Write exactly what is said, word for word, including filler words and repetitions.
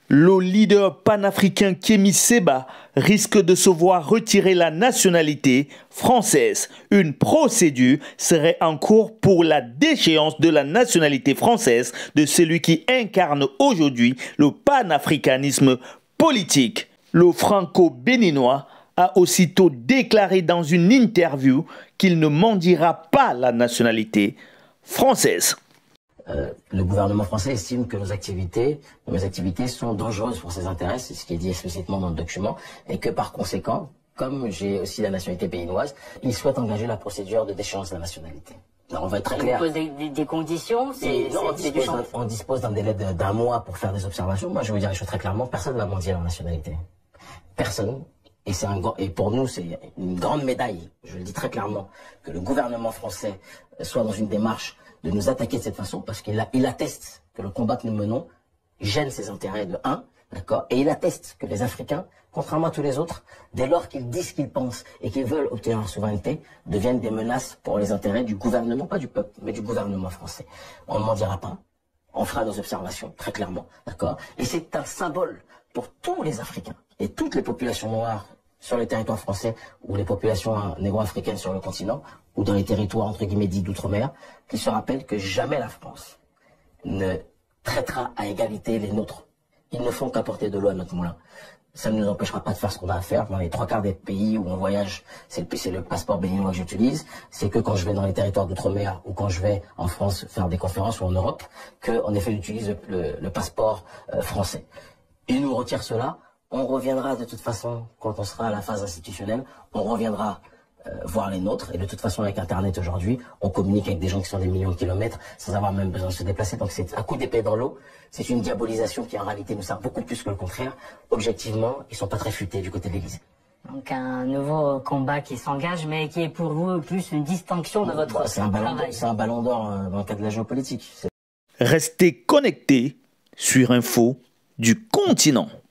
Le leader panafricain Kémy Séba risque de se voir retirer la nationalité française. Une procédure serait en cours pour la déchéance de la nationalité française de celui qui incarne aujourd'hui le panafricanisme politique. Le franco-béninois a aussitôt déclaré dans une interview qu'il ne mendiera pas la nationalité française. Euh, le gouvernement français estime que nos activités, nos activités sont dangereuses pour ses intérêts, c'est ce qui est dit explicitement dans le document, et que par conséquent, comme j'ai aussi la nationalité béninoise, il souhaite engager la procédure de déchéance de la nationalité. Alors, on va être très clair. Vous posez des, des conditions, c'est on, dispose on dispose d'un délai d'un mois pour faire des observations. Moi, je vais vous dire les choses très clairement, personne ne va mendier leur nationalité. Personne. Et, c'est un, et pour nous, c'est une grande médaille, je le dis très clairement, que le gouvernement français soit dans une démarche de nous attaquer de cette façon, parce qu'il il atteste que le combat que nous menons gêne ses intérêts de un, d'accord, et il atteste que les Africains, contrairement à tous les autres, dès lors qu'ils disent ce qu'ils pensent et qu'ils veulent obtenir leur souveraineté, deviennent des menaces pour les intérêts du gouvernement, pas du peuple, mais du gouvernement français. On ne m'en dira pas, on fera nos observations, très clairement, d'accord, et c'est un symbole pour tous les Africains et toutes les populations noires sur les territoires français ou les populations négro-africaines sur le continent ou dans les territoires entre guillemets dits d'outre-mer, qui se rappellent que jamais la France ne traitera à égalité les nôtres. Ils ne font qu'apporter de l'eau à notre moulin. Ça ne nous empêchera pas de faire ce qu'on a à faire. Dans les trois quarts des pays où on voyage, c'est le, le passeport béninois que j'utilise. C'est que quand je vais dans les territoires d'outre-mer ou quand je vais en France faire des conférences ou en Europe, que en effet j'utilise le, le, le passeport euh, français. Ils nous retirent cela. On reviendra de toute façon, quand on sera à la phase institutionnelle, on reviendra euh, voir les nôtres. Et de toute façon, avec Internet aujourd'hui, on communique avec des gens qui sont des millions de kilomètres sans avoir même besoin de se déplacer. Donc c'est un coup d'épée dans l'eau. C'est une diabolisation qui en réalité nous sert beaucoup plus que le contraire. Objectivement, ils sont pas très futés du côté de l'Élysée. Donc un nouveau combat qui s'engage, mais qui est pour vous plus une distinction de votre bah, c'est un ballon travail. C'est un ballon d'or euh, dans le cadre de la géopolitique. Restez connectés sur Info du continent.